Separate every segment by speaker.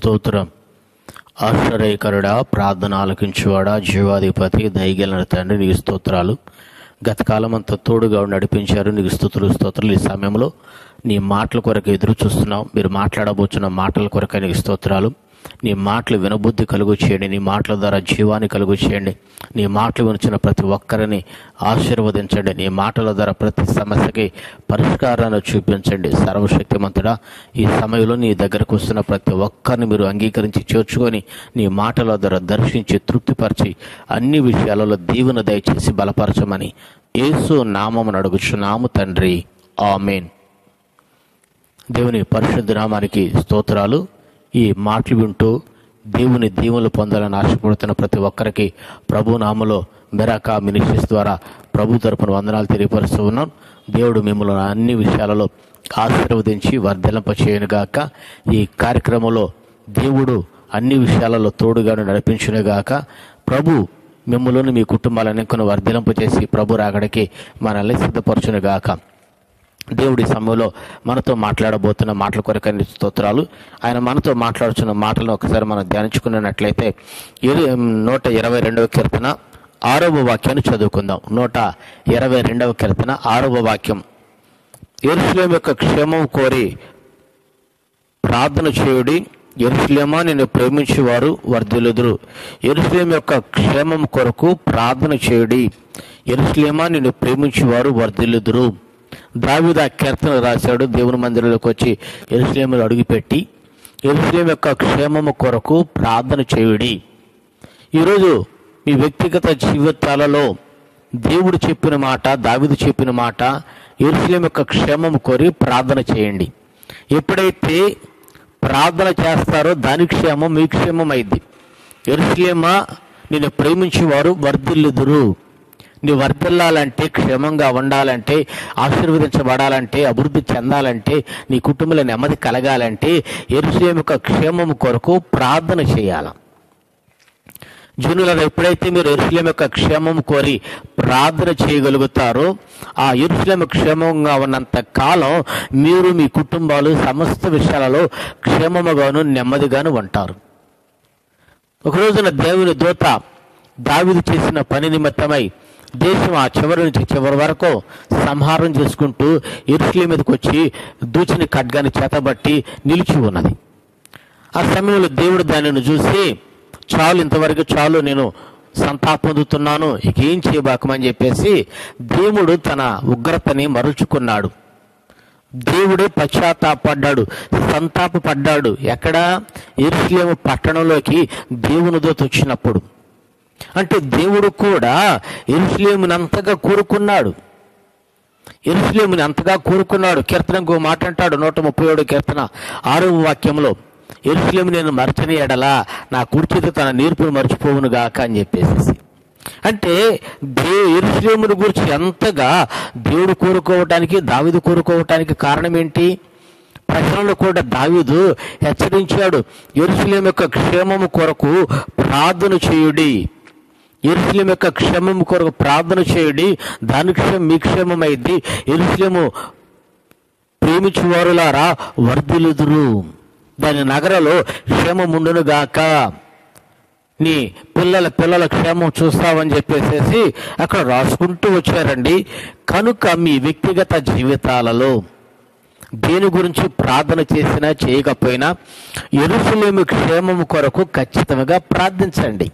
Speaker 1: స్తోత్రం. ఆశ్చర్యకరుడా, ప్రార్థన ఆలకించువాడా, జీవాధిపతి, దయగలిగిన తండ్రి, నీకు స్తోత్రాలు. గతకాలం అంతా తోడుగా నడిపించారు. నీకు స్తోత్రాలు. ఈ సమయంలో నీ మాటల కొరకు ఎదురు చూస్తున్నాం. మీరు మాట్లాడబోతున్న మాటల కొరకు నీకు స్తోత్రాలు. నీ మాటలు వినబుద్ధి కలుగు చేయండి. నీ మాటల ద్వారా జీవాన్ని కలుగు చేయండి. నీ మాటలు వినిచిన ప్రతి ఒక్కరిని ఆశీర్వదించండి. నీ మాటల ద్వారా ప్రతి సమస్యకి పరిష్కారాన్ని చూపించండి. సర్వశక్తిమంతుడా, ఈ సమయంలో నీ దగ్గరకు వస్తున్న ప్రతి ఒక్కరిని మీరు అంగీకరించి చేర్చుకొని నీ మాటల ద్వారా దర్శించి తృప్తిపరిచి అన్ని విషయాలలో దీవెన దయచేసి బలపరచమని యేసు నామమున అడుగుచున్నాము తండ్రి, ఆమేన్. దేవుని పరిశుద్ధ నామానికి స్తోత్రాలు. ఈ మాటలు వింటూ దేవుని దీవెనలు పొందాలని ఆశపడుతున్న ప్రతి ఒక్కరికి ప్రభు నామములో మెరాకా మినిస్ట్రీస్ ద్వారా ప్రభు తరపున వందనాలు తెలియపరుస్తూ ఉన్నాం. దేవుడు మిమ్మల్ని అన్ని విషయాలలో ఆశీర్వదించి వర్ధిల్లింపచేయునుగాక. ఈ కార్యక్రమంలో దేవుడు అన్ని విషయాలలో తోడుగాను నడిపించునుగాక. ప్రభు మిమ్మల్ని మీ కుటుంబాలను వర్ధిల్లింపచేసి ప్రభు రాకడికి మనల్ని సిద్ధపరచునుగాక. దేవుడి సమయంలో మనతో మాట్లాడబోతున్న మాటల కొరకని స్తోత్రాలు. ఆయన మనతో మాట్లాడుతున్న మాటలను ఒకసారి మనం ధ్యానించుకున్నట్లయితే 122వ కీర్తన 6వ వాక్యాన్ని చదువుకుందాం. 122వ కీర్తన 6వ వాక్యం. యెరూషలేము యొక్క క్షేమం కోరి ప్రార్థన చేయుడి. యెరూషలేమా, నిన్ను ప్రేమించేవారు వర్ధిల్లుదురు. యెరూషలేము యొక్క క్షేమం కొరకు ప్రార్థన చేయుడి. యెరూషలేమా, నిన్ను ప్రేమించేవారు వర్ధిల్లుదురు. దావీదు ఆ కీర్తన రాశాడు. దేవుని మందిరంలోకి వచ్చి యెరూషలేములో అడుగుపెట్టి యెరూషలేము యొక్క క్షేమము కొరకు ప్రార్థన చేయుడి. ఈరోజు మీ వ్యక్తిగత జీవితాలలో దేవుడు చెప్పిన మాట, దావీదు చెప్పిన మాట, యెరూషలేము యొక్క క్షేమము కోరి ప్రార్థన చేయండి. ఎప్పుడైతే ప్రార్థన చేస్తారో దాని క్షేమం మీ క్షేమం అయింది. యెరూషలేమా, నిన్ను ప్రేమించేవారు వర్ధిల్లుదురు. నువ్వు వర్ధిల్లాలంటే, క్షేమంగా ఉండాలంటే, ఆశీర్వదించబడాలంటే, అభివృద్ధి చెందాలంటే, నీ కుటుంబంలో నెమ్మది కలగాలంటే యెరూషలేము యొక్క క్షేమం కొరకు ప్రార్థన చేయాలి. జనులను ఎప్పుడైతే మీరు యెరూషలేము యొక్క క్షేమం కోరి ప్రార్థన చేయగలుగుతారో ఆ యెరూషలేము క్షేమంగా ఉన్నంత కాలం మీరు మీ కుటుంబాలు సమస్త విషయాలలో క్షేమముగాను నెమ్మదిగాను ఉంటారు. ఒక రోజున దేవుని దూత దావీదు చేసిన పని నిమిత్తమై దేశం ఆ చివరి నుంచి చివరి వరకు సంహారం చేసుకుంటూ యెరూషలేము మీదకి వచ్చి దూచిన ఖడ్గాన్ని చేతబట్టి నిలిచి ఉన్నది. ఆ సమయంలో దేవుడు దానిని చూసి, చాలు, ఇంతవరకు చాలు, నేను సంతాపం పొందుతున్నాను, ఇక ఏం చేయబాకమని చెప్పేసి దేవుడు తన ఉగ్రతని మరుచుకున్నాడు. దేవుడే పశ్చాత్తాపడ్డాడు, సంతాపపడ్డాడు. ఎక్కడ? యెరూషలేము పట్టణంలోకి దేవుని దూత వచ్చినప్పుడు. అంటే దేవుడు కూడా యెరూషలేముని అంతగా కోరుకున్నాడు. యెరూషలేముని అంతగా కోరుకున్నాడు. కీర్తన ఇంకో మాట అంటాడు, 137 కీర్తన 6వ వాక్యంలో, యెరూషలేము నేను మరచని ఎడలా నా కుడిచేత తన నేర్పును మర్చిపోవును గాక అని చెప్పేసి. అంటే యెరూషలేముని గురించి ఎంతగా దేవుడు కోరుకోవటానికి, దావీదు కోరుకోవటానికి కారణం ఏంటి? ప్రజలను కూడా దావీదు హెచ్చరించాడు, యెరూషలేము యొక్క క్షేమము కొరకు ప్రార్థన చేయుడి. యెరూషలేము యొక్క క్షేమము కొరకు ప్రార్థన చేయుడి, దాని క్షేమం మీ క్షేమమైంది. యెరూషలేము ప్రేమించువారులారా వర్ధిల్లుదురు. దాని నగరంలో క్షేమం ఉండునుగాక. నీ పిల్లల క్షేమం చూస్తావని చెప్పేసి అక్కడ రాసుకుంటూ వచ్చారండి. కనుక మీ వ్యక్తిగత జీవితాలలో దేని గురించి ప్రార్థన చేసినా చేయకపోయినా యెరూషలేము క్షేమము కొరకు ఖచ్చితంగా ప్రార్థించండి.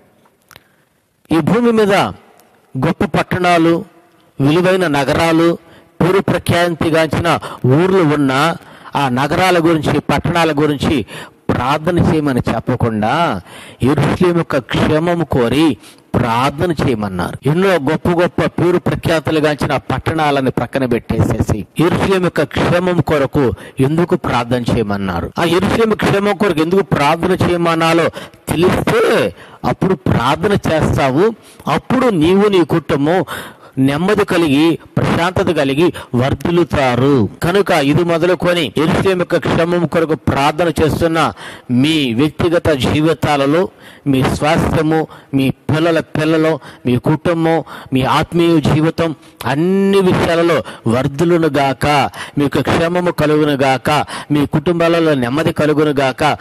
Speaker 1: ఈ భూమి మీద గొప్ప పట్టణాలు, విలువైన నగరాలు, పేరు ప్రఖ్యాతిగాంచిన ఊర్లు ఉన్న ఆ నగరాల గురించి, పట్టణాల గురించి ప్రార్థన చేయమని చెప్పకుండా యెరూషలేము యొక్క క్షేమము కోరి ప్రార్థన చేయమన్నారు. ఎన్నో గొప్ప గొప్ప పేరు ప్రఖ్యాతులుగాంచిన పట్టణాలని ప్రక్కన పెట్టేసేసి యెరూషలేము యొక్క క్షేమం కొరకు ఎందుకు ప్రార్థన చేయమన్నారు? ఆ యెరూషలేము క్షేమం కొరకు ఎందుకు ప్రార్థన చేయమన్నాలో తెలిస్తే అప్పుడు ప్రార్థన చేస్తావు. అప్పుడు నీవు, నీ కుటుంబం నెమ్మది కలిగి, ప్రశాంతత కలిగి వర్ధిల్లుతారు. కనుక ఇది మొదలుకొని యెరూషలేము యొక్క క్షేమం కొరకు ప్రార్థన చేస్తున్న మీ వ్యక్తిగత జీవితాలలో, మీ స్వాస్థ్యము, మీ పిల్లలు, మీ కుటుంబం, మీ ఆత్మీయ జీవితం అన్ని విషయాలలో వర్ధులను గాక, మీకు క్షేమము కలుగును గాక, మీ కుటుంబాలలో నెమ్మది కలుగును గాక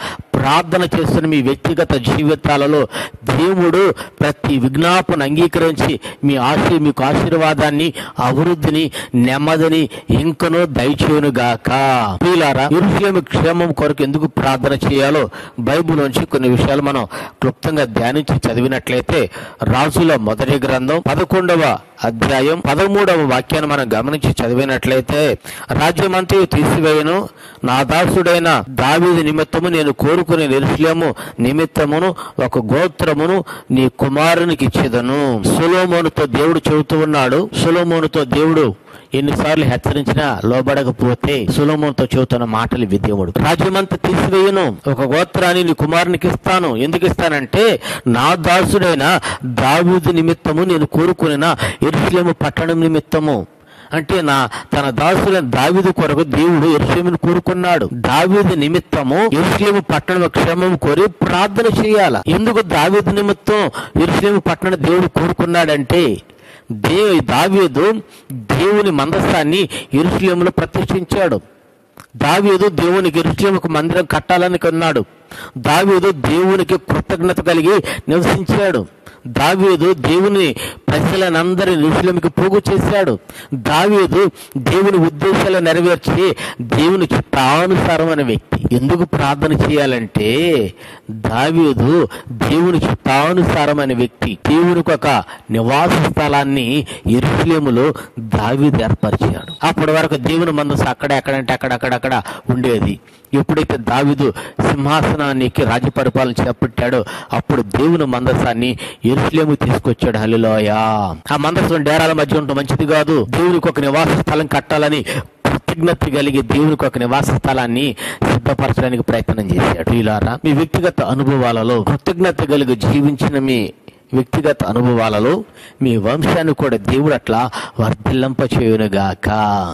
Speaker 1: ప్రార్థన చేస్తున్న మీ వ్యక్తిగత జీవితాలలో దేవుడు ప్రతి విజ్ఞాపన అంగీకరించి మీకు ఆశీర్వాదాన్ని, అభివృద్ధిని, నెమ్మదిని ఇంకనూ దయచేయునుగాక. ప్రియులారా, యెరూషలేము క్షేమం కొరకు ఎందుకు ప్రార్థన చేయాలో బైబిల్ నుంచి కొన్ని విషయాలు మనం క్లుప్తంగా ధ్యానించి చదివినట్లయితే రాజుల మొదటి గ్రంథం 11వ అధ్యాయం 13వ వాక్యాన్ని మనం గమనించి చదివినట్లయితే, రాజ్యమంతయు తీసివేయను, నా దాసుడైన దావీదు నిమిత్తము నేను కోరుకునే యెరూషలేము నిమిత్తమును ఒక గోత్రమును నీ కుమారునికి ఇచ్చేదను. సొలొమోనుతో దేవుడు చెబుతూ ఉన్నాడు. సొలొమోనుతో దేవుడు ఎన్నిసార్లు హెచ్చరించినా లోబడకపోతే సొలొమోనుతో చెబుతున్న మాటలు విద్యముడు. రాజ్యమంతా తీసివేయను, ఒక గోత్రాన్ని నీ కుమారునికి ఇస్తాను. ఎందుకు ఇస్తానంటే, నా దాసుడైన దావీదు నిమిత్తము నేను కోరుకున్న యెరూషలేము పట్టణం నిమిత్తము. అంటే తన దాసుడైన దావీదు కొరకు దేవుడు యెరూషలేమును కోరుకున్నాడు. దావీదు నిమిత్తము యెరూషలేము పట్టణం క్షేమం కోరి ప్రార్థన చేయాల. ఎందుకు దావీదు నిమిత్తం యెరూషలేము పట్టణం దేవుడు కోరుకున్నాడంటే, దావీదు దేవుని మందసాన్ని యెరూషలేములో ప్రతిష్ఠించాడు. దావీదు దేవునికి యెరూషలేముకు మందిరం కట్టాలని కొన్నాడు. దావీదు దేవునికి కృతజ్ఞత కలిగి నివసించాడు. దావీదు దేవుని ప్రజలనందరినీ యెరూషలేముకి పోగు చేశాడు. దావీదు దేవుని ఉద్దేశాలు నెరవేర్చి దేవుని చిత్తానుసారమైన వ్యక్తి. ఎందుకు ప్రార్థన చేయాలంటే, దావీదు దేవుని చిత్తానుసారమైన వ్యక్తి. దేవునికి ఒక నివాస స్థలాన్ని యెరూషలేములో దావీదు ఏర్పరిచాడు. అప్పటి వరకు దేవుని మందసం అక్కడక్కడ ఉండేది. ఎప్పుడైతే దావీదు సింహాసనాన్ని ఎక్కి రాజ్య పరిపాలన చేపట్టాడో అప్పుడు దేవుని మందసాన్ని యెరూషలేము తీసుకొచ్చాడు. హల్లెలూయా. ఆ మందసం డేరాల మధ్య ఉండటం మంచిది కాదు. దేవునికి ఒక నివాస స్థలం కట్టాలని కృతజ్ఞత కలిగి దేవునికి ఒక నివాస స్థలాన్ని సిద్ధపరచడానికి ప్రయత్నం చేశాడు. ప్రియులారా, మీ వ్యక్తిగత అనుభవాలలో కృతజ్ఞత కలిగి జీవించిన మీ వ్యక్తిగత అనుభవాలలో మీ వంశాన్ని కూడా దేవుడు అట్లా వర్ధిల్లింప చేయునుగాక.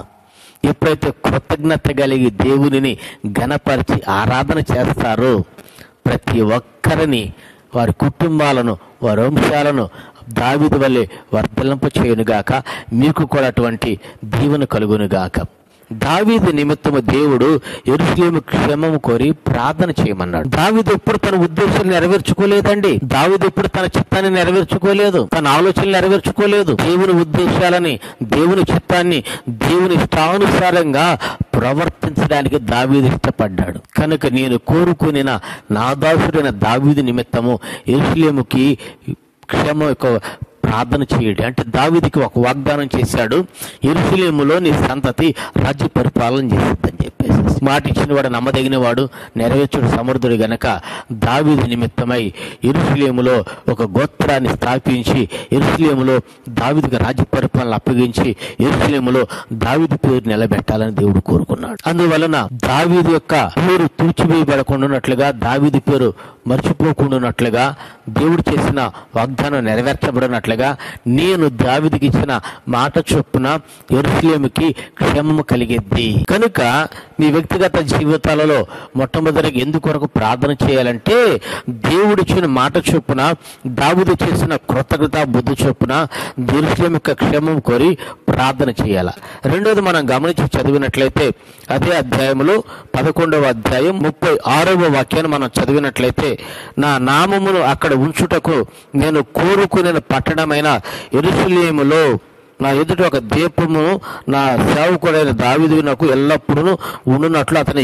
Speaker 1: ఎప్పుడైతే కృతజ్ఞత కలిగి దేవునిని ఘనపరిచి ఆరాధన చేస్తారో ప్రతి ఒక్కరిని, వారి కుటుంబాలను, వారి వంశాలను దావీదు వల్లే వర్ధిల్లింప చేయునుగాక. మీకు కూడా అటువంటి దీవెన కలుగునుగాక. దావీదు నిమిత్తము దేవుడు యెరూషలేము క్షేమము కోరి ప్రార్థన చేయమన్నాడు. దావీదు ఎప్పుడు తన ఉద్దేశాలు నెరవేర్చుకోలేదండి. దావీదు ఎప్పుడు తన చిత్తాన్ని నెరవేర్చుకోలేదు, తన ఆలోచనలు నెరవేర్చుకోలేదు. దేవుని ఉద్దేశాలని, దేవుని చిత్తాన్ని, దేవుని ఇష్టానుసారంగా ప్రవర్తించడానికి దావీదు ఇష్టపడ్డాడు. కనుక నేను కోరుకుని నా దాసుడైన దావీదు నిమిత్తము యెరూషలేముకి క్షేమం ప్రార్థన చేయడం అంటే దావీదుకి ఒక వాగ్దానం చేశాడు. యెరూషలేములో నీ సంతతి రాజ్య పరిపాలన చేసిద్దని చెప్పేసి మాట ఇచ్చిన వాడు నమ్మదగిన వాడు, నెరవేర్చుడు సమర్థుడు గనక దావీదు నిమిత్తమై యెరూషలేములో ఒక గోత్రాన్ని స్థాపించి యెరూషలేములో దావీదుకి రాజ్య పరిపాలన అప్పగించి యెరూషలేములో దావీదు పేరు నిలబెట్టాలని దేవుడు కోరుకున్నాడు. అందువలన దావీదు యొక్క పేరు తుడిచివేయబడకుండానట్లుగా, దావీదు పేరు మర్చిపోకుండానట్లుగా, దేవుడు చేసిన వాగ్దానం నెరవేర్చబడినట్లుగా నేను దావీదుకి ఇచ్చిన మాట చొప్పున యెరూషలేముకి క్షేమము కలిగిద్ది. కనుక మీ వ్యక్తిగత జీవితాలలో మొట్టమొదటిగా ఎందుకొరకు ప్రార్థన చేయాలంటే, దేవుడిచ్చిన మాట చొప్పున, దావీదు చేసిన కృతజ్ఞత బుద్ధి చొప్పున యెరూషలేము యొక్క క్షేమం కోరి ప్రార్థన చేయాల. రెండోది మనం గమనించి చదివినట్లయితే అదే అధ్యాయంలో 11వ అధ్యాయం 36వ వాక్యాన్ని మనం చదివినట్లయితే, నా నామమును అక్కడ ఉంచుటకు నేను కోరుకునే పట్టణమైన యెరూషలేములో నా ఎదుట ఒక దీపము నా సేవకుడైన దావీదు నాకు ఎల్లప్పుడూ ఉండునట్లు అతని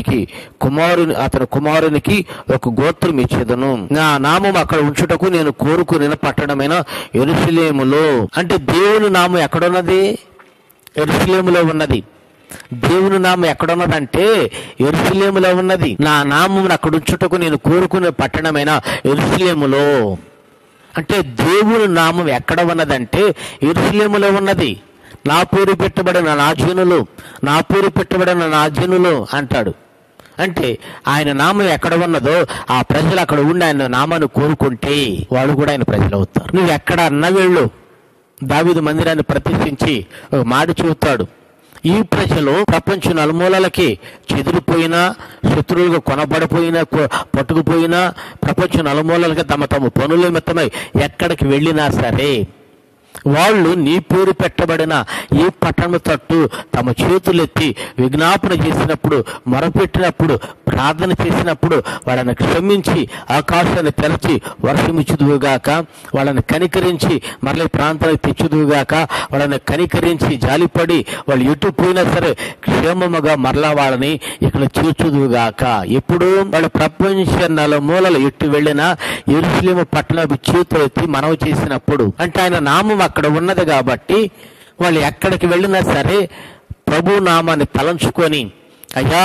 Speaker 1: కుమారునికి ఒక గోత్రం ఇచ్చేదను. నా నామం అక్కడ ఉంచుటకు నేను కోరుకునే పట్టణమైన యెరూషలేములో. అంటే దేవుని నామం ఎక్కడున్నది? యెరూషలేములో ఉన్నది. దేవుని నామం ఎక్కడున్నదంటే యెరూషలేములో ఉన్నది. నా నామం అక్కడ ఉంచుటకు నేను కోరుకునే పట్టణమైన యెరూషలేములో. అంటే దేవుని నామం ఎక్కడ ఉన్నదంటే యెరూషలేములో ఉన్నది. నా పేరు పెట్టబడిన నా జనులు, నా పేరు పెట్టబడిన నా జనులు అంటాడు. అంటే ఆయన నామం ఎక్కడ ఉన్నదో ఆ ప్రజలు అక్కడ ఉండి ఆయన నామాన్ని కోరుకుంటే వాళ్ళు కూడా ఆయన ప్రజలు అవుతారు. నువ్వు ఎక్కడ అన్న వెళ్ళు, దావీదు మందిరాన్ని ప్రతిష్ఠించి మాట చెబుతాడు. ఈ ప్రజలు ప్రపంచ నలుమూలలకి చెదిరిపోయినా, శత్రువులుగా కొనబడిపోయినా, పట్టుకుపోయినా, ప్రపంచ నలుమూలలకి తమ పనుల నిమిత్తమై ఎక్కడికి వెళ్ళినా సరే వాళ్ళు నీ పేరు పెట్టబడిన ఏ పట్టణము తట్టు తమ చేతులెత్తి విజ్ఞాపన చేసినప్పుడు, మొరపెట్టినప్పుడు, ప్రార్థన చేసినప్పుడు వాళ్ళని క్షమించి ఆకాశాన్ని తెరచి వర్షమిచ్చుదువుగాక, వాళ్ళని కనికరించి మరల ప్రాంతానికి తెచ్చుదువుగాక, వాళ్ళని కనికరించి జాలిపడి వాళ్ళు ఎటు పోయినా సరే క్షేమముగా మరలా వాళ్ళని ఇక్కడ చేర్చుదువుగాక. ఎప్పుడు వాళ్ళ ప్రపంచ నలుమూలలు ఎట్టు వెళ్ళినా యెరూషలేము పట్టణపు చేతులెత్తి మనవి చేసినప్పుడు, అంటే ఆయన నామం అక్కడ ఉన్నది కాబట్టి వాళ్ళు ఎక్కడికి వెళ్ళినా సరే ప్రభు నామాన్ని తలంచుకొని, అయ్యా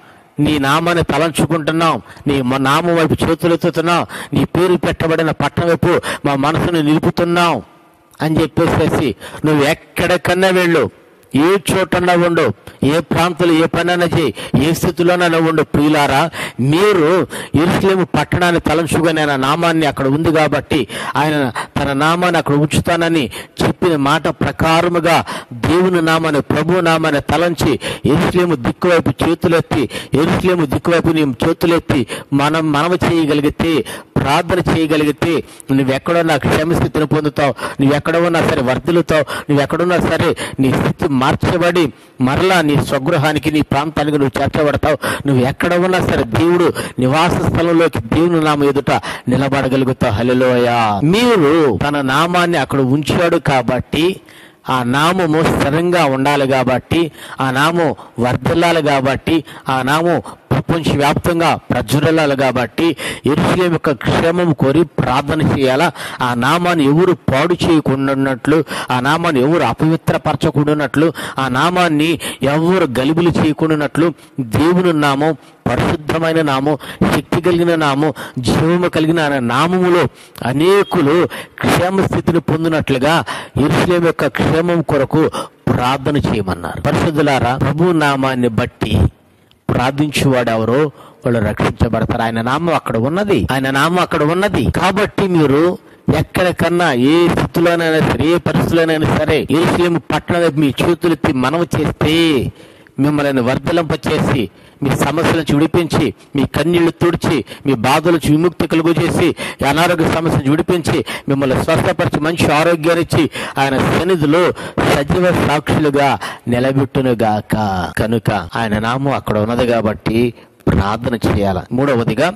Speaker 1: నీ నామాన్ని తలంచుకుంటున్నాం, నీ నామం వైపు చేతులెత్తుతున్నాం, నీ పేరు పెట్టబడిన పట్టణం వైపు మా మనసును నిలుపుతున్నాం అని చెప్పేసేసి నువ్వు ఎక్కడికన్నా వెళ్ళు, ఏ చోటన్నా ఉండు, ఏ ప్రాంతంలో ఏ పనైనా చేయి, ఏ స్థితిలోనైనా ఉండు. ప్రియులారా, మీరు యెరూషలేము పట్టణాన్ని తలంచుకొని ఆయన నామాన్ని అక్కడ ఉంది కాబట్టి ఆయన తన నామాన్ని అక్కడ ఉంచుతానని చెప్పిన మాట ప్రకారముగా దేవుని నామాన్ని, ప్రభు నామాన్ని తలంచి యెరూషలేము దిక్కువైపు చేతులెత్తి, యెరూషలేము దిక్కువైపు నీ చేతులెత్తి మనము చేయగలిగితే, ప్రార్థన చేయగలిగితే నువ్వెక్కడున్నా క్షేమస్థితిని పొందుతావు, నువ్వెక్కడ ఉన్నా సరే వర్ధిల్లుతావు, నువ్వెక్కడున్నా సరే నీ స్థితి మార్చబడి మరలా నీ స్వగృహానికి, నీ ప్రాంతానికి నువ్వు చేర్చబడతావు. నువ్వు ఎక్కడ ఉన్నా సరే దేవుడు నివాస స్థలంలోకి దేవుని నామం ఎదుట నిలబడగలుగుతావు. హల్లెలూయా. మీరు తన నామాన్ని అక్కడ ఉంచాడు కాబట్టి, ఆ నామము స్థిరంగా ఉండాలి కాబట్టి, ఆ నామం వర్ధిల్లాలి కాబట్టి, ఆ నామం ప్రపంచవ్యాప్తంగా ప్రజ్వరిల్లాలి కాబట్టి యెరూషలేము యొక్క క్షేమం కోరి ప్రార్థన చేయాలా. ఆ నామాన్ని ఎవరు పాడు చేయకుండాన్నట్లు, ఆ నామాన్ని ఎవరు అపవిత్రపరచకుండాన్నట్లు, ఆ నామాన్ని ఎవరు గలిబిలి చేయకుండాన్నట్లు దేవుని నామం పరిశుద్ధమైన నామం, శక్తి కలిగిన నామం, జీవము కలిగిన నామములో అనేకులు క్షేమ స్థితిని పొందినట్లుగా యెరూషలేము యొక్క క్షేమం కొరకు ప్రార్థన చేయమన్నారు. పరిశుద్ధులారా, ప్రభు నామాన్ని బట్టి ప్రార్థించేవాడు ఎవరో వాళ్ళు రక్షించబడతారు. ఆయన నామం అక్కడ ఉన్నది, ఆయన నామం అక్కడ ఉన్నది కాబట్టి మీరు ఎక్కడికన్నా ఏ స్థితిలోనైనా సరే, ఏ పరిస్థితుల్లోనైనా సరే యెరూషలేము పట్టణం మీ చేతులెత్తి మనవి చేస్తే మిమ్మల్ని వర్ధలింపచేసి, మీ సమస్యల నుంచి విడిపించి, మీ కన్నీళ్లు తుడిచి, మీ బాధల నుంచి విముక్తి కలుగు చేసి, అనారోగ్య సమస్యను విడిపించి మిమ్మల్ని స్వస్థపరిచి మంచి ఆరోగ్యాన్ని ఇచ్చి ఆయన సన్నిధిలో సజీవ సాక్షులుగా నిలబెట్టునుగాక. కనుక ఆయన నామం అక్కడ ఉన్నది కాబట్టి ప్రార్థన చేయాల. మూడవదిగా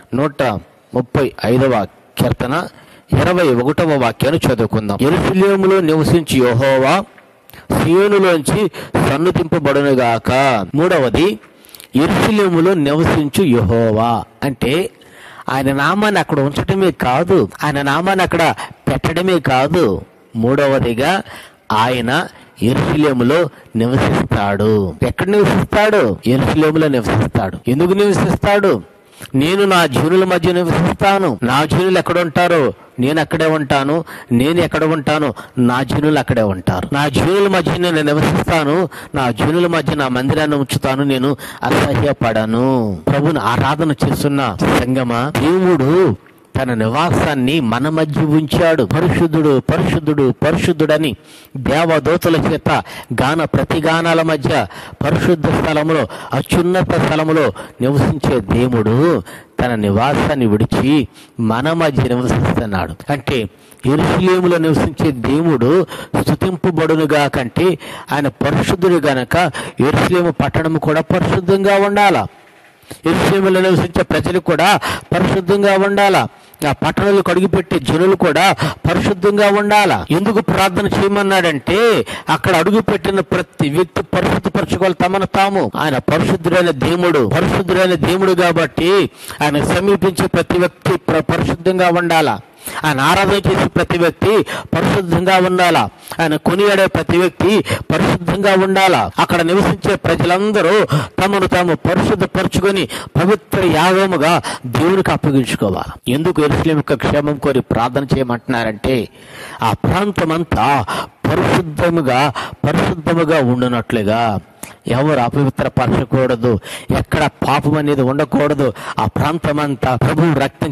Speaker 1: 135వ కీర్తన 21వ వాక్యాన్ని చదువుకుందాం. యెరూషలేములో నివసించి యెహోవా సీయోనులోంచి సన్నుతింపబడునుగాక. మూడవది, యెరూషలేములో నివసించు యెహోవా అంటే ఆయన నామాన్ని అక్కడ ఉంచటమే కాదు, ఆయన నామాన్ని అక్కడ పెట్టడమే కాదు, మూడవదిగా ఆయన యెరూషలేములో నివసిస్తాడు. ఎక్కడ నివసిస్తాడు? యెరూషలేములో నివసిస్తాడు. ఎందుకు నివసిస్తాడు? నేను నా జనుల మధ్య నివసిస్తాను. నా జనులు ఎక్కడ ఉంటారో నేను అక్కడే ఉంటాను, నేను ఎక్కడ ఉంటాను నా జనులు అక్కడే ఉంటారు. నా జనుల మధ్య నేను నివసిస్తాను, నా జనుల మధ్య నా మందిరాన్ని ఉంచుతాను, నేను అసహ్యపడను. ప్రభుని ఆరాధన చేస్తున్న సంగమా, దేవుడు తన నివాసాన్ని మన మధ్య ఉంచాడు. పరిశుద్ధుడు పరిశుద్ధుడు పరిశుద్ధుడని దేవదూతల చేత గాన ప్రతిగానాల మధ్య పరిశుద్ధ స్థలములో, అత్యున్నత స్థలములో నివసించే దేవుడు తన నివాసాన్ని విడిచి మన మధ్య నివసిస్తున్నాడు. అంటే యెరూషలేములో నివసించే దేవుడు స్తుతింపబడునుగా కంటే ఆయన పరిశుద్ధుడు గనక యెరూషలేము పట్టణము కూడా పరిశుద్ధంగా ఉండాలా. యెరూషలేములో నివసించే ప్రజలు కూడా పరిశుద్ధంగా ఉండాలా. ఆ పట్టణాలు అడుగుపెట్టే జనులు కూడా పరిశుద్ధంగా ఉండాలా. ఎందుకు ప్రార్థన చేయమన్నాడంటే అక్కడ అడుగుపెట్టిన ప్రతి వ్యక్తి పరిశుద్ధపరచుకోవాలి తమను తాము. ఆయన పరిశుద్ధుడైన దేవుడు కాబట్టి ఆయన సమీపించే ప్రతి వ్యక్తి పరిశుద్ధంగా ఉండాలా. ఆయన ఆరాధన చేసే ప్రతి వ్యక్తి పరిశుద్ధంగా ఉండాలా. ఆయన కొనియాడే ప్రతి వ్యక్తి పరిశుద్ధంగా ఉండాలా. అక్కడ నివసించే ప్రజలందరూ తమను తాము పరిశుద్ధపరచుకొని పవిత్ర యాగముగా దేవునికి అప్పగించుకోవాలి. ఎందుకు యెరూషలేము యొక్క క్షేమం కోరి ప్రార్థన చేయమంటున్నారంటే ఆ ప్రాంతం అంతా పరిశుద్ధముగా ఉండునట్లుగా, ఎవరు అపవిత్రపరచకూడదు, ఎక్కడ పాపం అనేది ఉండకూడదు. ఆ ప్రాంతం అంతా ప్రభు రక్తం చేత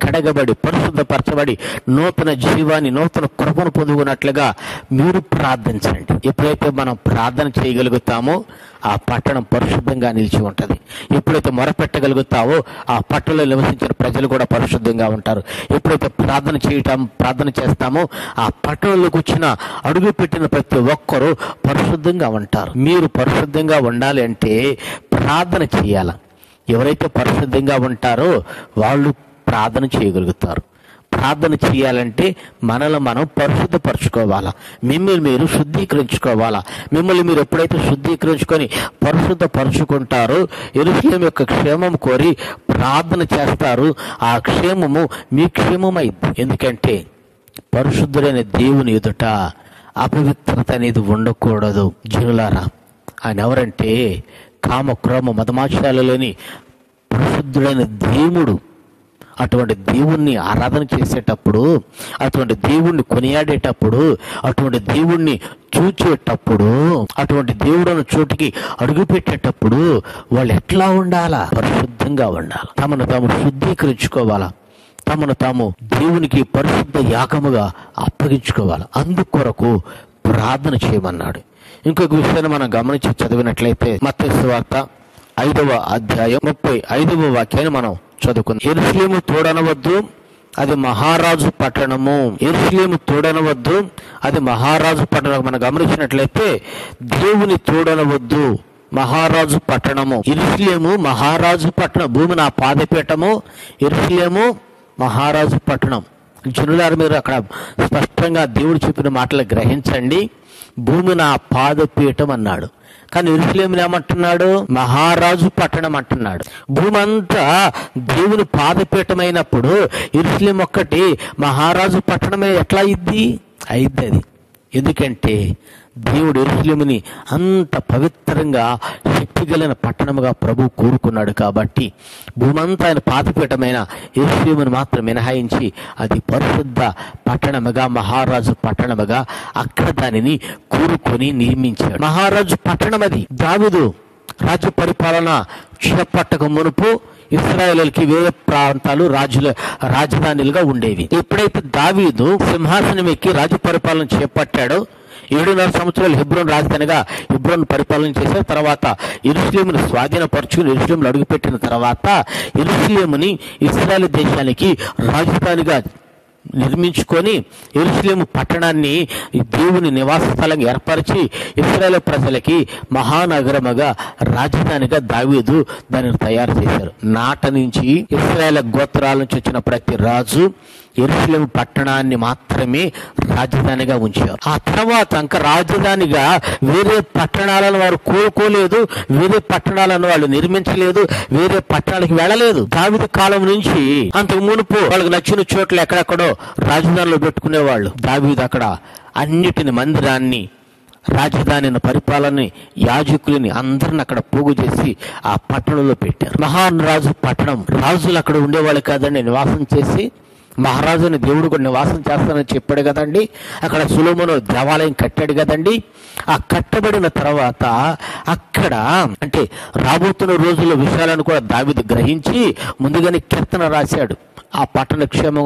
Speaker 1: కడగబడి పరిశుద్ధపరచబడి నూతన జీవాన్ని నూతన కృపను పొందుకున్నట్లుగా మీరు ప్రార్థించండి. ఎప్పుడైతే మనం ప్రార్థన చేయగలుగుతామో ఆ పట్టణం పరిశుద్ధంగా నిలిచి ఉంటుంది. ఎప్పుడైతే మొరపెట్టగలుగుతావో ఆ పట్టణంలో నివసించిన ప్రజలు కూడా పరిశుద్ధంగా ఉంటారు. ఎప్పుడైతే ప్రార్థన చేస్తామో ఆ పట్టణంలోకి వచ్చిన అడుగు పెట్టిన ప్రతి ఒక్కరూ పరిశుద్ధంగా ఉంటారు. మీరు పరిశుద్ధంగా ఉండాలి అంటే ప్రార్థన చేయాల. ఎవరైతే పరిశుద్ధంగా ఉంటారో వాళ్ళు ప్రార్థన చేయగలుగుతారు. ప్రార్థన చేయాలంటే మనల్ని మనం పరిశుద్ధపరచుకోవాలా, మిమ్మల్ని మీరు శుద్ధీకరించుకోవాలా. మిమ్మల్ని మీరు ఎప్పుడైతే శుద్ధీకరించుకొని పరిశుద్ధపరచుకుంటారో యెరూషలేము యొక్క క్షేమం కోరి ప్రార్థన చేస్తారు. ఆ క్షేమము మీ క్షేమమైంది. ఎందుకంటే పరిశుద్ధుడైన దేవుని ఎదుట అపవిత్రత అనేది ఉండకూడదు. జనులారా, ఆయన ఎవరంటే కామ క్రోమ మదమాచారాలలోని పరిశుద్ధుడైన దేవుడు. అటువంటి దేవుణ్ణి ఆరాధన చేసేటప్పుడు, అటువంటి దేవుణ్ణి కొనియాడేటప్పుడు, అటువంటి దేవుణ్ణి చూచేటప్పుడు, అటువంటి దేవుడు చోటికి అడుగు పెట్టేటప్పుడు వాళ్ళు ఎట్లా ఉండాలా? పరిశుద్ధంగా ఉండాలి. తమను తాము శుద్ధీకరించుకోవాలా, తమను తాము దేవునికి పరిశుద్ధ యాగముగా అప్పగించుకోవాలి. అందుకొరకు ప్రార్థన చేయమన్నాడు. ఇంకొక విషయాన్ని మనం గమనించి చదివినట్లయితే మత్తయి సువార్త 5వ అధ్యాయం 35వ వాక్యాన్ని మనం చదువుకుందాం. యెరూషలేము తోడనవద్దు, అది మహారాజు పట్టణము. యెరూషలేము తోడనవద్దు, అది మహారాజు పట్టణం. మనం గమనించినట్లయితే దేవుని తోడనవద్దు, మహారాజు పట్టణము. యెరూషలేము మహారాజు పట్టణం. భూమి నా పాదపీఠము, యెరూషలేము మహారాజు పట్టణం. జనులారు, మీరు అక్కడ స్పష్టంగా దేవుడు చెప్పిన మాటలు గ్రహించండి. భూమి నా పాదపీఠం అన్నాడు, కానీ యెరూషలేముని ఏమంటున్నాడు? మహారాజు పట్టణం అంటున్నాడు. భూమి అంతా దేవుని పాదపీఠమైనప్పుడు యెరూషలేము ఒక్కటి మహారాజు పట్టణమే ఎట్లా అయింది? అది ఎందుకంటే దేవుడు యెరూషలేముని అంత పవిత్రంగా శక్తిగలిగిన పట్టణముగా ప్రభు కోరుకున్నాడు. కాబట్టి భూమంతా ఆయన పాదపీఠమైన యెరూషలేమును మాత్రం మినహాయించి అది పరిశుద్ధ పట్టణముగా, మహారాజు పట్టణముగా అక్కడ దానిని కోరుకొని నిర్మించాడు. మహారాజు పట్టణం అది. దావీదు రాజ్య పరిపాలన చేపట్టక మునుపు ఇశ్రాయేలుకి వేరే ప్రాంతాలు రాజధానులుగా ఉండేవి. ఎప్పుడైతే దావీదు సింహాసనం ఎక్కి రాజ్య పరిపాలన చేపట్టాడో 7.5 సంవత్సరాలు హెబ్రోన్ రాజధానిగా హెబ్రోన్ పరిపాలన చేశారు. తర్వాత యెరూషలేమును స్వాధీనపరుచుకుని యెరూషలేములో అడుగుపెట్టిన తర్వాత యెరూషలేముని ఇశ్రాయేలు దేశానికి రాజధానిగా నిర్మించుకొని యెరూషలేము పట్టణాన్ని దేవుని నివాస స్థలంగా ఏర్పరిచి ఇశ్రాయేలు ప్రజలకి మహానగరముగా రాజధానిగా దావీదు దానిని తయారు చేశారు. నాట నుంచి ఇశ్రాయేలు గోత్రాల నుంచి వచ్చిన ప్రతి రాజు యెరూషలేము పట్టణాన్ని మాత్రమే రాజధానిగా ఉంచారు. ఆ తర్వాత ఇంకా రాజధానిగా వేరే పట్టణాలను వారు కోరుకోలేదు, వేరే పట్టణాలను వాళ్ళు నిర్మించలేదు, వేరే పట్టణాలకు వెళ్ళలేదు. దావీదు కాలం నుంచి అంతకు మునుపు వాళ్ళకి నచ్చిన చోట్ల ఎక్కడెక్కడో రాజధానిలో పెట్టుకునేవాళ్ళు. దావీదు అక్కడ అన్నిటిని, మందిరాన్ని, రాజధానిని, పరిపాలనని, యాజకులని అందరిని అక్కడ పోగు చేసి ఆ పట్టణంలో పెట్టారు. మహారాజు పట్టణం. రాజులు అక్కడ ఉండేవాళ్ళు కాదండి, నివాసం చేసి. మహారాజుని దేవుడు కూడా నివాసం చేస్తానని చెప్పాడు కదండి. అక్కడ సొలొమోను దేవాలయం కట్టాడు కదండి. ఆ కట్టబడిన తర్వాత అక్కడ అంటే రాబోతున్న రోజుల్లో విషయాలను కూడా దావీదు గ్రహించి ముందుగానే కీర్తన రాశాడు. ఆ పట్టణ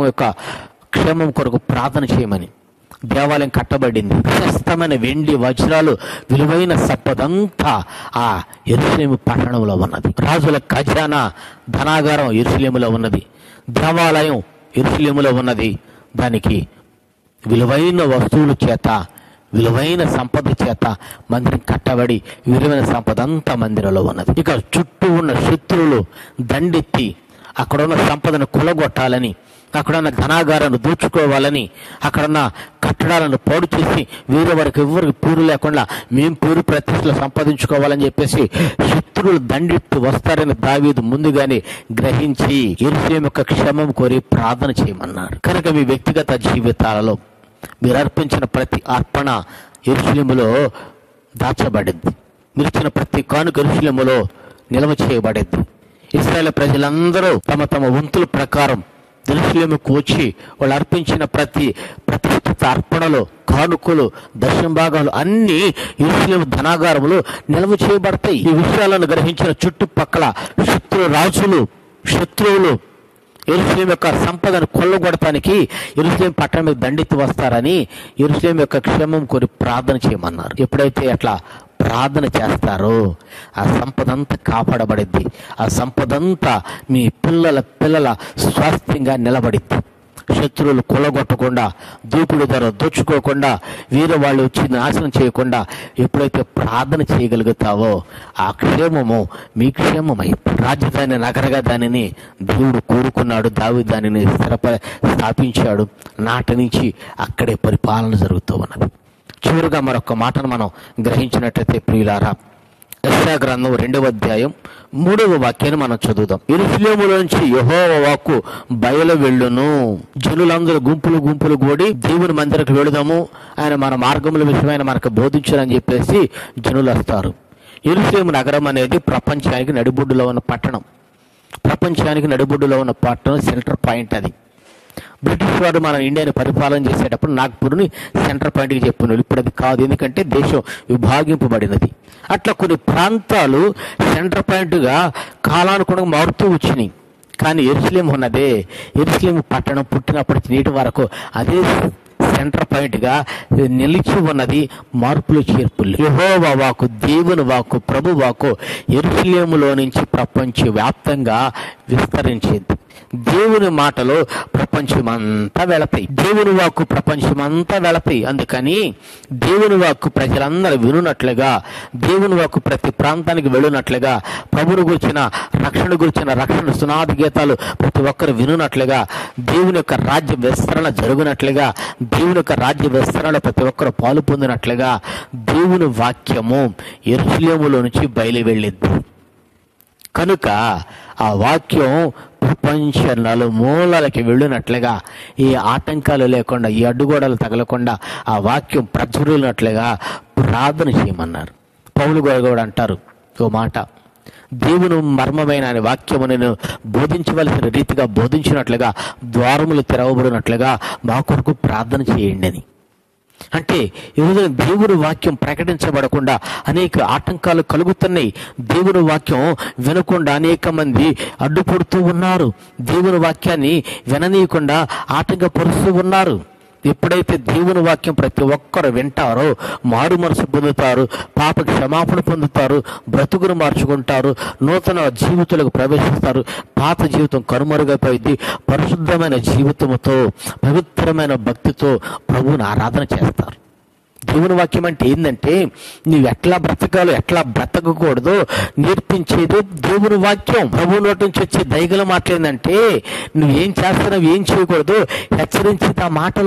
Speaker 1: క్షేమం కొరకు ప్రార్థన చేయమని. దేవాలయం కట్టబడింది. ప్రశస్తమైన వెండి, వజ్రాలు, విలువైన సంపదంతా ఆ యెరూషలేము పట్టణంలో ఉన్నది. రాజుల ఖజానా, ధనాగారం యెరూషలేములో ఉన్నది. దేవాలయం యెరూషలేములో ఉన్నది. దానికి విలువైన వస్తువుల చేత, విలువైన సంపద చేత మందిరం కట్టబడి విలువైన సంపద అంతా మందిరంలో ఉన్నది. ఇక చుట్టూ ఉన్న శత్రువులు దండెత్తి అక్కడున్న సంపదను కొలగొట్టాలని, అక్కడున్న ధనాగారాన్ని దోచుకోవాలని, అక్కడున్న కట్టడాలను పాడు చేసి వేరే వారికి ఎవరికి పేరు లేకుండా మేము పేరు ప్రతిష్టలు సంపాదించుకోవాలని చెప్పేసి శత్రువులు దండెత్తి వస్తారని దావీదు ముందుగానే గ్రహించి యెరూషలేము యొక్క క్షేమం కోరి ప్రార్థన చేయమన్నారు. కనుక మీ వ్యక్తిగత జీవితాలలో మీరు అర్పించిన ప్రతి అర్పణ యెరూషలేములో దాచబడింది. మీరు ఇచ్చిన ప్రతి కానుక యెరూషలేములో నిల్వ చేయబడింది. ఇశ్రాయేలు ప్రజలందరూ తమ తమ వంతుల ప్రకారం యెరూషలేముకు వచ్చి వాళ్ళు అర్పించిన ప్రతి ప్రతిష్ఠిత అర్పణలు, కానుకలు, దశంభాగాలు అన్నీ యెరూషలేము ధనాగారములు నిల్వ చేయబడతాయి. ఈ విషయాలను గ్రహించిన చుట్టుపక్కల శత్రువులు యెరూషలేము యొక్క సంపదను కొల్లగొడటానికి యెరూషలేము పట్టణం మీద దండెత్తి వస్తారని యెరూషలేము యొక్క క్షేమం కోరి ప్రార్థన చేయమన్నారు. ఎప్పుడైతే అట్లా ప్రార్థన చేస్తారో ఆ సంపద అంతా కాపాడబడిద్ది. ఆ సంపద అంతా మీ పిల్లల స్వాస్థ్యంగా నిలబడిద్ది. శత్రువులు కొల్లగొట్టకుండా, దూకుడు ధర దోచుకోకుండా, వీరు వాళ్ళు వచ్చి నాశనం చేయకుండా ఎప్పుడైతే ప్రార్థన చేయగలుగుతావో ఆ క్షేమము మీ క్షేమమై రాజధాని నగరగా దానిని దేవుడు కోరుకున్నాడు. దావీదు దానిని స్థాపించాడు. నాటి నుంచి అక్కడే పరిపాలన జరుగుతూ ఉన్నది. చివరిగా మరొక మాటను మనం గ్రహించినట్లయితే ప్రియులారా, యెషయా గ్రంథం 2వ అధ్యాయం 3వ వాక్యాన్ని మనం చదువుదాం. యెరూషలేములోంచి యెహోవా వాక్కు బయలు వెళ్ళును, జనులందరూ గుంపులు కూడి దేవుని మందిరకు వెళుదాము, ఆయన మన మార్గముల విషయమైన మనకు బోధించారని చెప్పేసి జనులు వస్తారు. యెరూషలేము నగరం అనేది ప్రపంచానికి నడిబొడ్డులో ఉన్న పట్టణం. సెంటర్ పాయింట్ అది. బ్రిటిష్ వాడు మన ఇండియాని పరిపాలన చేసేటప్పుడు నాగ్పూర్ని సెంటర్ పాయింట్కి చెప్పినారు. ఇప్పుడు అది కాదు, ఎందుకంటే దేశం విభాగింపబడినది. అట్లా కొన్ని ప్రాంతాలు సెంటర్ పాయింట్గా కాలానుగుణంగా మారుతూ వచ్చినాయి. కానీ యెరూషలేము పట్టణం పుట్టినప్పటి నేటి వరకు అదే సెంటర్ పాయింట్గా నిలిచి ఉన్నది. మార్పులు చేర్పులు. యెహోవా వాక్కు, దేవుని వాక్కు, ప్రభు వాక్కు యెరూషలేములో నుంచి ప్రపంచ వ్యాప్తంగా విస్తరించింది. దేవుని మాటలు ప్రపంచమంతా వెళతాయి. దేవుని వాక్కు ప్రపంచమంతా వెళతాయి. అందుకని దేవుని వాక్కు ప్రజలందరూ వినున్నట్లుగా, దేవుని వాక్కు ప్రతి ప్రాంతానికి వెళ్ళినట్లుగా, ప్రభుని గురించిన రక్షణ సునాది గీతాలు ప్రతి ఒక్కరు వినున్నట్లుగా, దేవుని యొక్క రాజ్య విస్తరణ జరుగునట్లుగా, దేవుని యొక్క రాజ్య విస్తరణలో ప్రతి ఒక్కరు పాలు పొందినట్లుగా దేవుని వాక్యము యెరూషలేములో నుంచి బయలు వెళ్ళింది. కనుక ఆ వాక్యం ప్రపంచ నలుమూలలకి వెళ్ళినట్లుగా, ఈ ఆటంకాలు లేకుండా, ఈ అడ్డుగోడలు తగలకుండా ఆ వాక్యం ప్రచురినట్లుగా ప్రార్థన చేయమన్నారు. పౌలు గారు కూడా అంటారు ఓ మాట, దేవుని మర్మమైన వాక్యము నేను బోధించవలసిన రీతిగా బోధించినట్లుగా, ద్వారములు తెరవబడినట్లుగా మా కొరకు ప్రార్థన చేయండి అని. అంటే ఈరోజు దేవుని వాక్యం ప్రకటించబడకుండా అనేక ఆటంకాలు కలుగుతున్నాయి. దేవుని వాక్యం వినకుండా అనేక మంది అడ్డుపడుతూ ఉన్నారు. దేవుని వాక్యాన్ని విననీయకుండా ఆటంకపరుస్తూ ఉన్నారు. ఎప్పుడైతే దేవుని వాక్యం ప్రతి ఒక్కరు వింటారో మారు మనసు పొందుతారు, పాప క్షమాపణ పొందుతారు, బ్రతుకును మార్చుకుంటారు, నూతన జీవితాలకు ప్రవేశిస్తారు. పాత జీవితం కనుమరుగైపోయింది. పరిశుద్ధమైన జీవితంతో, పవిత్రమైన భక్తితో ప్రభువుని ఆరాధన చేస్తారు. దేవుని వాక్యం అంటే ఏంటంటే నువ్వు ఎట్లా బ్రతకాలో, ఎట్లా బ్రతకకూడదో నేర్పించేది దేవుని వాక్యం. ప్రభు నోటి నుంచి వచ్చే దయగల మాటలేందంటే నువ్వేం చేస్తున్నావు, ఏం చేయకూడదు హెచ్చరించేది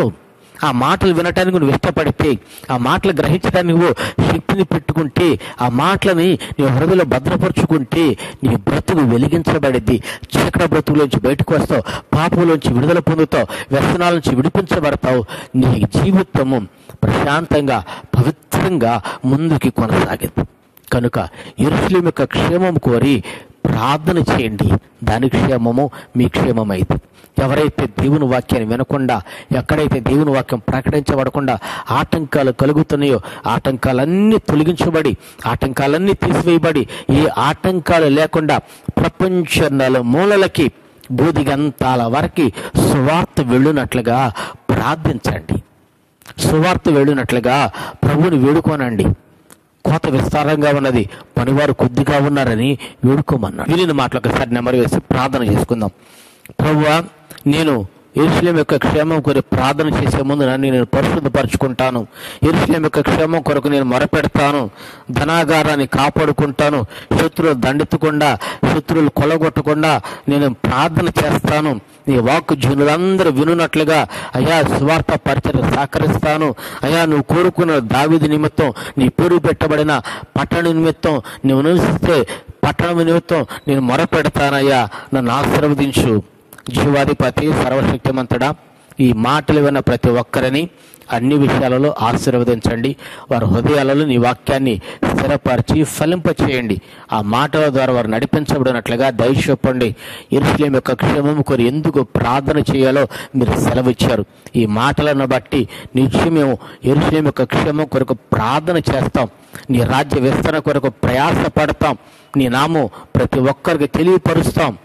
Speaker 1: ఆ మాటలు వినటానికి నువ్వు ఇష్టపడితే, ఆ మాటలు గ్రహించడానికి నువ్వు శక్తిని పెట్టుకుంటే, ఆ మాటలని నీ హృదయంలో భద్రపరుచుకుంటే నీ బ్రతుకు వెలిగించబడిద్ది. చీకటి బ్రతుకులోంచి బయటకు వస్తావు, పాపంలోంచి విడుదల పొందుతావు, వ్యసనాల నుంచి విడిపించబడతావు. నీ జీవితము ప్రశాంతంగా, పవిత్రంగా ముందుకి కొనసాగింది. కనుక యెరూషలేము యొక్క క్షేమం కోరి ప్రార్థన చేయండి. దాని క్షేమము మీ క్షేమమైంది. ఎవరైతే దేవుని వాక్యాన్ని వినకుండా, ఎక్కడైతే దేవుని వాక్యం ప్రకటించబడకుండా ఆటంకాలు కలుగుతున్నాయో ఆటంకాలన్నీ తొలగించబడి, ఆటంకాలన్నీ తీసివేయబడి, ఏ ఆటంకాలు లేకుండా ప్రపంచ నలుమూలలకి, బూదిగంతాల వరకు సువార్త వెళ్ళినట్లుగా ప్రార్థించండి. సువార్త వెళ్ళినట్లుగా ప్రభువుని వేడుకోనండి. కోత విస్తారంగా ఉన్నది, పనివారు కొద్దిగా ఉన్నారని వేడుకోమన్నాడు. విని మాటలు ఒకసారి నెమరు వేసి ప్రార్థన చేసుకుందాం. ప్రభువా, నేను యెరూషలేము యొక్క క్షేమం కొరకు ప్రార్థన చేసే ముందు నన్ను నేను పరిశుద్ధపరచుకుంటాను. యెరూషలేము యొక్క క్షేమం కొరకు నేను మొరపెడతాను. ధనాగారాన్ని కాపాడుకుంటాను. శత్రువులు దండెత్తకుండా, శత్రువులు కొలగొట్టకుండా నేను ప్రార్థన చేస్తాను. నీ వాక్కు జనులందరూ వినున్నట్లుగా అయ్యా సువార్త పరిచర్య సహకరిస్తాను. అయ్యా నువ్వు కోరుకున్న దావీదు నిమిత్తం, నీ పేరు పెట్టబడిన పట్టణ నిమిత్తం, నువ్వు నివసిస్తే పట్టణం నిమిత్తం నేను మొరపెడతానయ్యా, నన్ను ఆశీర్వదించు. జీవాధిపతి సర్వశక్తిమంతుడా, ఈ మాటలు విన్న ప్రతి ఒక్కరిని అన్ని విషయాలలో ఆశీర్వదించండి. వారి హృదయాలలో నీ వాక్యాన్ని స్థిరపరిచి ఫలింపచేయండి. ఆ మాటల ద్వారా వారు నడిపించబడినట్లుగా దయ చూపండి. యెరూషలేము యొక్క క్షేమం కోరి ఎందుకు ప్రార్థన చేయాలో మీరు సెలవిచ్చారు. ఈ మాటలను బట్టి నిత్యం మేము యెరూషలేము యొక్క క్షేమం కొరకు ప్రార్థన చేస్తాం. నీ రాజ్య విస్తరణ కొరకు ప్రయాసపడతాం. నీ నామం ప్రతి ఒక్కరికి తెలియపరుస్తాం.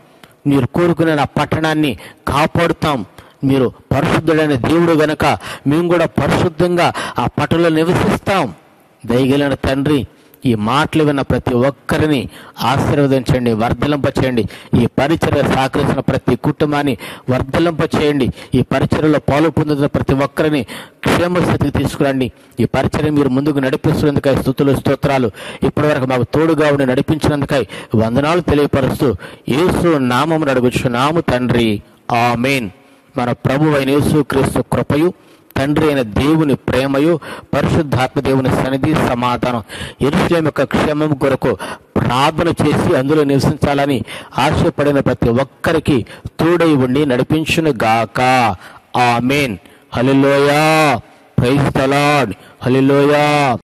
Speaker 1: మీరు కోరుకునే ఆ పట్టణాన్ని కాపాడుతాం. మీరు పరిశుద్ధుడైన దేవుడు గనక మేము కూడా పరిశుద్ధంగా ఆ పట్టణంలో నివసిస్తాం. దయగలిగిన తండ్రి, ఈ మాటలు విన్న ప్రతి ఒక్కరిని ఆశీర్వదించండి, వర్ధలింపచేయండి. ఈ పరిచర్య సహకరించిన ప్రతి కుటుంబాన్ని వర్ధలింపచేయండి. ఈ పరిచర్యలో పాలు పొందుతున్న ప్రతి ఒక్కరిని క్షేమస్థితికి తీసుకురండి. ఈ పరిచర్య మీరు ముందుకు నడిపిస్తున్నందుకై స్తుతులు స్తోత్రాలు. ఇప్పటి వరకు మాకు తోడుగా ఉండి నడిపించినందుకై వందనాలు తెలియపరుస్తూ యేసు నామమున అడుగుచున్నాము తండ్రి, ఆమేన్. మన ప్రభువైన యేసుక్రీస్తు కృపయు, తండ్రి అయిన దేవుని ప్రేమయు, పరిశుద్ధాత్మ దేవుని సన్నిధి, సమాధానం, యెరూషలేము యొక్క క్షేమం కొరకు ప్రార్థన చేసి అందులో నివసించాలని ఆశపడిన ప్రతి ఒక్కరికి తోడై ఉండి నడిపించును గాక. Amen. Hallelujah. Praise the lord. Hallelujah.